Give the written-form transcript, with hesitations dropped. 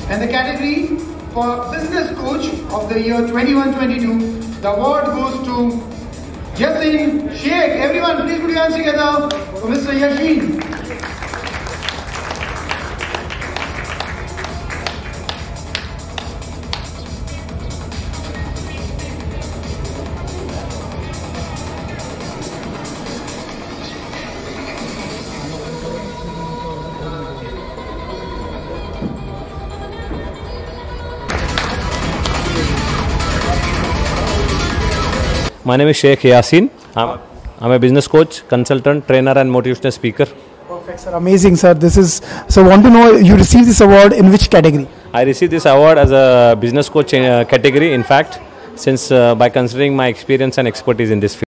And the category for Business Coach of the year 21-22, the award goes to Yasin Sheikh. Everyone, please put your hands together for Mr. Yashin. My name is Sheikh Yasin. I'm a business coach, consultant, trainer and motivational speaker. Perfect, sir. Amazing, sir. So want to know, you received this award in which category? I received this award as a business coach category, in fact, since by considering my experience and expertise in this field.